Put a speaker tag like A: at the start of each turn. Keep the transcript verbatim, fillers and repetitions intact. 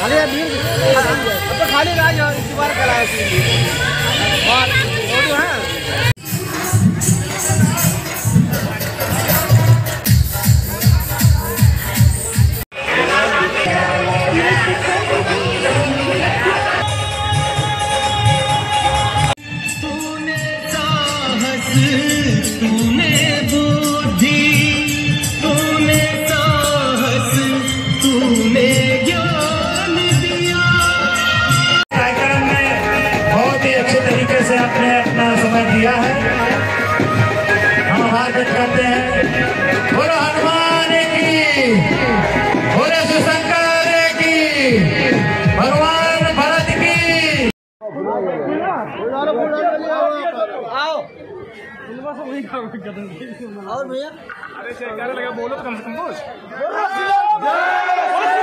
A: अरे भीड़ अब तो खाली राज इस बार कराया और फोटो है।
B: तूने साहस, तूने बुद्धि, तूने साहस, तूने ज्ञान दिया। कार्यक्रम में बहुत ही अच्छे तरीके से आपने अपना समय दिया है। हम आभार व्यक्त करते हैं। बोलो हनुमान की, बोलो शिवशंकर की, भगवान भरत की।
A: और भैया
C: अरे लगा बोलो कम से कम बोल।